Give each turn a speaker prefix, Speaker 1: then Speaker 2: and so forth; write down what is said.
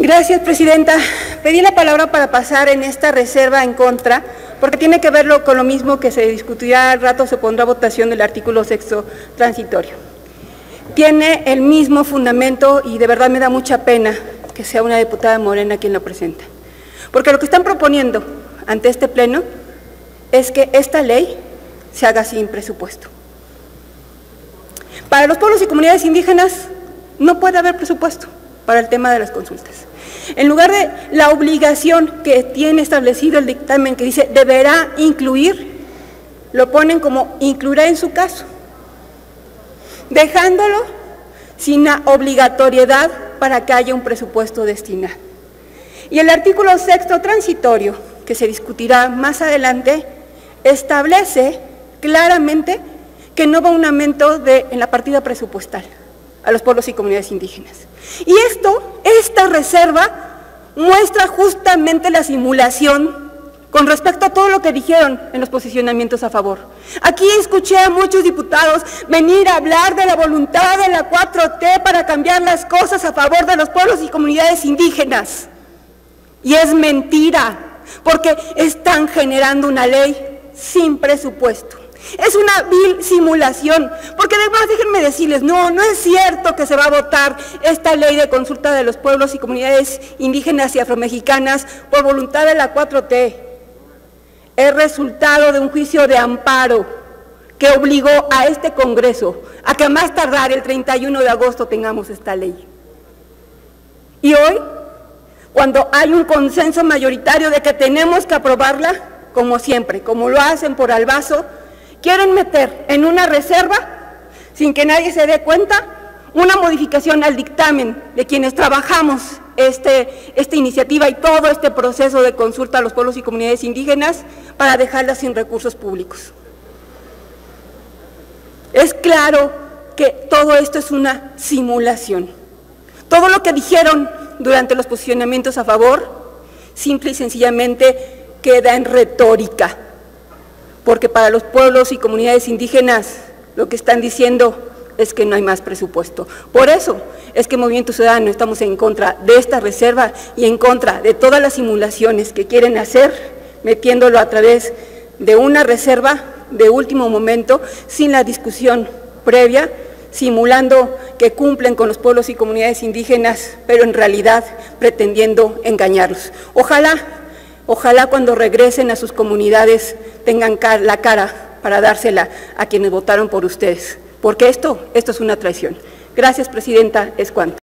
Speaker 1: Gracias, Presidenta. Pedí la palabra para pasar en esta reserva en contra, porque tiene que ver con lo mismo que se discutirá al rato, se pondrá a votación del artículo 6º transitorio. Tiene el mismo fundamento y de verdad me da mucha pena que sea una diputada Morena quien lo presenta. Porque lo que están proponiendo ante este pleno es que esta ley se haga sin presupuesto. Para los pueblos y comunidades indígenas no puede haber presupuesto para el tema de las consultas. En lugar de la obligación que tiene establecido el dictamen que dice deberá incluir, lo ponen como incluirá en su caso, dejándolo sin la obligatoriedad para que haya un presupuesto destinado. Y el artículo 6º transitorio, que se discutirá más adelante, establece claramente que no va un aumento en la partida presupuestal a los pueblos y comunidades indígenas. Y esta reserva muestra justamente la simulación con respecto a todo lo que dijeron en los posicionamientos a favor. Aquí escuché a muchos diputados venir a hablar de la voluntad de la 4T para cambiar las cosas a favor de los pueblos y comunidades indígenas. Y es mentira, porque están generando una ley sin presupuesto. Es una vil simulación, porque además déjenme decirles, no es cierto que se va a votar esta ley de consulta de los pueblos y comunidades indígenas y afromexicanas por voluntad de la 4T. Es resultado de un juicio de amparo que obligó a este Congreso a que a más tardar el 31 de agosto tengamos esta ley. Y hoy, cuando hay un consenso mayoritario de que tenemos que aprobarla, como siempre, como lo hacen por albazo, quieren meter en una reserva, sin que nadie se dé cuenta, una modificación al dictamen de quienes trabajamos esta iniciativa y todo este proceso de consulta a los pueblos y comunidades indígenas para dejarlas sin recursos públicos. Es claro que todo esto es una simulación. Todo lo que dijeron durante los posicionamientos a favor, simple y sencillamente queda en retórica. Porque para los pueblos y comunidades indígenas lo que están diciendo es que no hay más presupuesto. Por eso es que Movimiento Ciudadano estamos en contra de esta reserva y en contra de todas las simulaciones que quieren hacer, metiéndolo a través de una reserva de último momento, sin la discusión previa, simulando que cumplen con los pueblos y comunidades indígenas, pero en realidad pretendiendo engañarlos. Ojalá cuando regresen a sus comunidades tengan la cara para dársela a quienes votaron por ustedes, porque esto es una traición. Gracias, Presidenta, es cuanto.